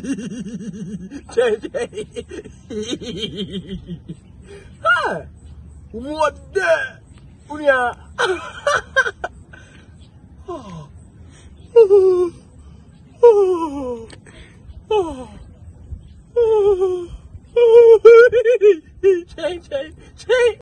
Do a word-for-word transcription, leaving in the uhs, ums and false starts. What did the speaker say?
Cek, cek. Ha, muda punya. Oh, oh, oh, oh, oh. Cek, cek, cek.